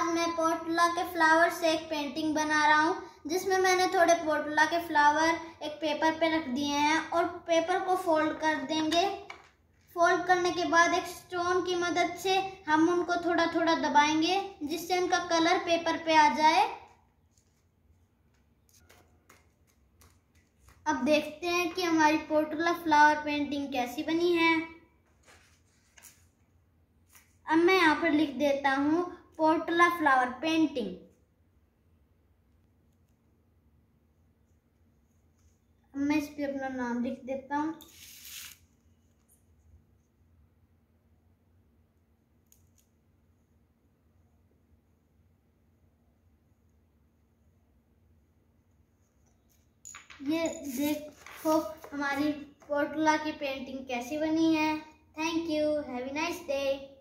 मैं पोर्टुला के फ्लावर से एक पेंटिंग बना रहा हूँ, जिसमें मैंने थोड़े पोर्टुला के फ्लावर एक पेपर पे रख दिए हैं और पेपर को फोल्ड कर देंगे। फोल्ड करने के बाद एक स्टोन की मदद से हम उनको थोड़ा थोड़ा दबाएंगे, जिससे उनका कलर पेपर पे आ जाए। अब देखते हैं कि हमारी पोर्टुला फ्लावर पेंटिंग कैसी बनी है। अब मैं यहाँ पर लिख देता हूँ पोर्टुला फ्लावर पेंटिंग। अब मैं इस पे अपना नाम लिख देता हूँ। ये देखो हमारी पोर्टुला की पेंटिंग कैसी बनी है। Thank you, have a nice day.